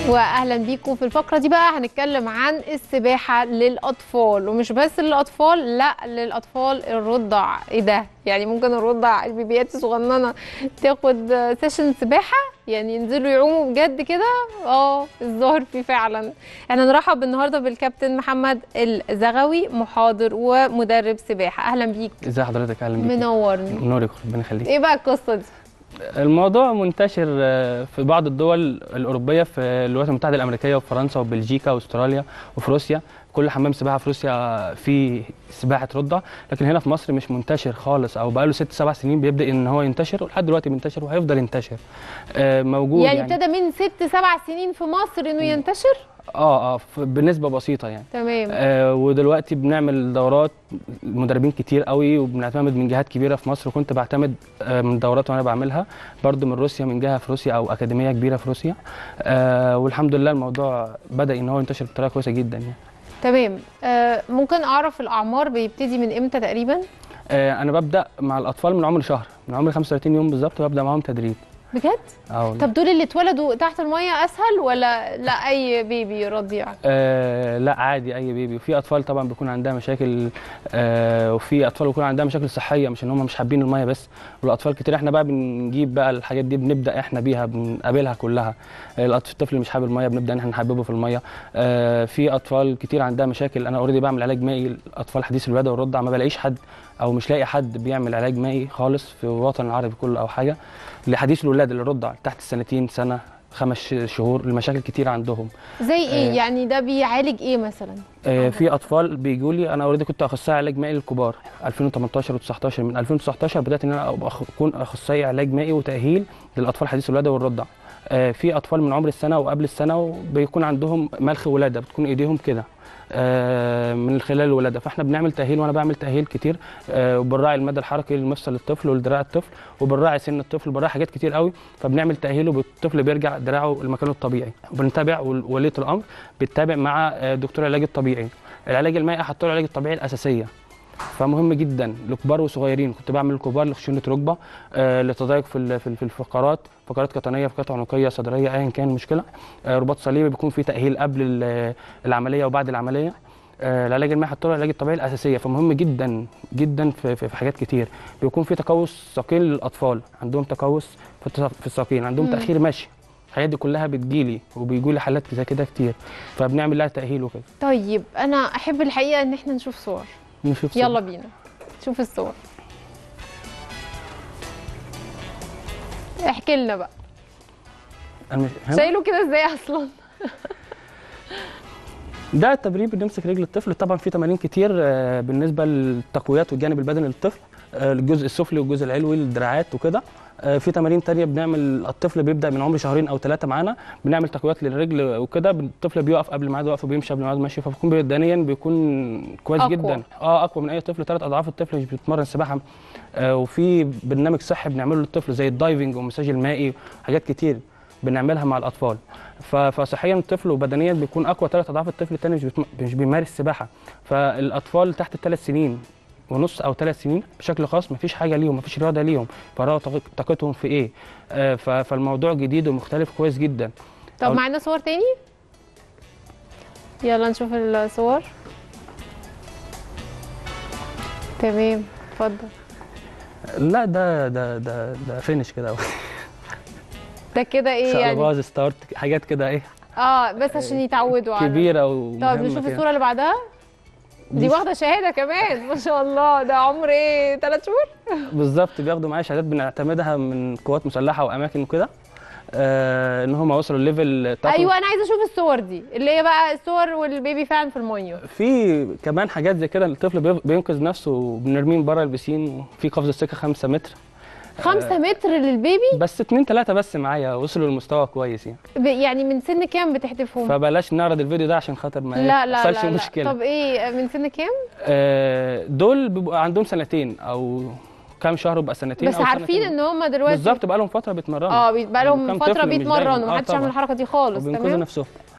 واهلا بيكم. في الفقره دي بقى هنتكلم عن السباحه للاطفال، ومش بس للاطفال، لا للاطفال الرضع. ايه ده؟ يعني ممكن الرضع البيبيات الصغننه تاخد سيشن سباحه، يعني ينزلوا يعوموا بجد كده؟ الظاهر فيه فعلا. احنا نرحب النهارده بالكابتن محمد الزغوي، محاضر ومدرب سباحه. اهلا بيك. ازي حضرتك؟ اهلا بيك. منورني. نورك، ربنا يخليك. ايه بقى القصه دي؟ الموضوع منتشر في بعض الدول الأوروبية، في الولايات المتحدة الأمريكية وفرنسا وبلجيكا واستراليا وفي روسيا. كل حمام سباحة في روسيا فيه سباحة رضع، لكن هنا في مصر مش منتشر خالص، أو بقاله 6-7 سنين بيبدأ إن هو ينتشر، ولحد دلوقتي بينتشر وهيفضل ينتشر. موجود يعني ابتدى من 6-7 سنين في مصر إنه ينتشر؟ بنسبة بسيطة يعني. تمام. ودلوقتي بنعمل دورات مدربين كتير قوي، وبنعتمد من جهات كبيرة في مصر، وكنت بعتمد من دورات وانا بعملها برضو من روسيا، من جهة في روسيا او اكاديمية كبيرة في روسيا. والحمد لله الموضوع بدأ ان هو ينتشر بطريقة كويسة جدا يعني. تمام. ممكن اعرف الاعمار بيبتدي من امتى تقريبا؟ انا ببدأ مع الاطفال من عمر شهر، من عمر 35 يوم بالظبط، وببدأ معاهم تدريب. بجد؟ طب دول اللي اتولدوا تحت الميه اسهل ولا لا اي بيبي رضيع؟ لا عادي اي بيبي، وفي اطفال طبعا بيكون عندها مشاكل، وفي اطفال بيكون عندها مشاكل صحيه، مش ان هم مش حابين الميه بس. والاطفال كتير احنا بقى بنجيب بقى الحاجات دي، بنبدا احنا بيها بنقابلها كلها. الطفل اللي مش حابب الميه بنبدا ان احنا نحببه في الميه. في اطفال كتير عندها مشاكل، انا اوريدي بعمل علاج مائي لاطفال حديث الولاده والرضع. ما بلاقيش حد او مش لاقي حد بيعمل علاج مائي خالص في الوطن العربي كله او حاجه لحديث الولاده للرضع تحت السنتين، سنه 5 شهور. المشاكل كتير عندهم. زي ايه؟ يعني ده بيعالج ايه مثلا؟ في اطفال بيجوا لي، انا اوريدي كنت اخصائي علاج مائي للكبار 2018 و19. من 2019 بدات ان انا اكون اخصائي علاج مائي وتاهيل للاطفال حديث الولاده والرضع. في اطفال من عمر السنه وقبل السنه وبيكون عندهم ملخ ولاده، بتكون ايديهم كده من خلال الولاده، فاحنا بنعمل تاهيل، وانا بعمل تاهيل كتير. وبنراعي المدى الحركي لمفصل الطفل ولدراع الطفل، وبنراعي سن الطفل، وبنراعي حاجات كتير قوي. فبنعمل تاهيل والطفل بيرجع دراعه لمكانه الطبيعي. بنتابع، ووليه الامر بتتابع مع دكتور العلاج الطبيعي. العلاج المائي حطوا له العلاج الطبيعي الاساسيه، فمهم جدا لكبار وصغيرين. كنت بعمل للكبار لخشونه ركبه، لتضايق في الفقرات، فقرات قطنيه، فقرات عنقيه، صدريه، ايا كان المشكله. رباط صليبي بيكون فيه تاهيل قبل العمليه وبعد العمليه. العلاج المائي حطوا له العلاج الطبيعي الاساسيه، فمهم جدا جدا في حاجات كتير. بيكون في تقوس ساقين للاطفال، عندهم تقوس في الساقين، عندهم تاخير مشي. الحاجات دي كلها بتجيلي، وبيجوا لي حالات زي كده كتير، فبنعمل لها تاهيل وكده. طيب انا احب الحقيقه ان احنا نشوف صور. نشوف صور. يلا بينا شوف الصور. احكي لنا بقى، شايله كده ازاي اصلا؟ ده التمرين، بنمسك رجل الطفل. طبعا في تمارين كتير بالنسبه للتقويات والجانب البدني للطفل، الجزء السفلي والجزء العلوي للدراعات وكده. في تمارين تانية بنعمل، الطفل بيبدا من عمر 2 أو 3 معانا، بنعمل تقويات للرجل وكده. الطفل بيقف قبل ميعاد وقفه، بيمشي قبل ميعاد مشي، فبيكون بدنيا بيكون كويس أقوى. جدا. اقوى من اي طفل، 3 أضعاف الطفل مش بيتمرن سباحه. وفي برنامج صحي بنعمله للطفل زي الدايفنج والمساج المائي، حاجات كتير بنعملها مع الاطفال. فصحيا الطفل وبدنيا بيكون اقوى 3 أضعاف الطفل الثاني مش بيمارس سباحه. فالاطفال تحت 3 سنين ونص او 3 سنين بشكل خاص مفيش حاجه ليهم، مفيش رياضه ليهم، فراغ طاقتهم في ايه. فالموضوع جديد ومختلف كويس جدا. طب معانا صور تاني؟ يلا نشوف الصور. تمام، اتفضل. لا ده فينش كده. ده كده ايه يعني؟ باز ستارت، حاجات كده ايه. بس عشان يتعودوا على كبيره ومهمه. طب نشوف الصوره اللي بعدها. دي واخده شهاده كمان ما شاء الله. ده عمر ايه؟ 3 شهور؟ بالظبط، بياخدوا معايا شهادات بنعتمدها من قوات مسلحه واماكن وكده، ان هم وصلوا الليفل. ايوه انا عايزه اشوف الصور دي، اللي هي بقى الصور والبيبي فعلا في الميه. في كمان حاجات زي كده، الطفل بينقذ نفسه وبنرميه من بره البسين، في قفز الثقه 5 متر. 5 متر للبيبي؟ بس 2-3 بس معايا وصلوا لمستوى كويس يعني. يعني من سن كام بتحتفهم؟ فبلاش نعرض الفيديو ده عشان خاطر ما يحصلش مشكله. طب ايه من سن كام؟ دول بيبقوا عندهم 2 او كام شهر، وبقى 2 بس أو عارفين ان هم دلوقتي بالظبط بقى لهم فتره بيتمرنوا. بقى لهم فتره بيتمرنوا، محدش يعمل الحركه دي خالص. وبينقذوا نفسهم.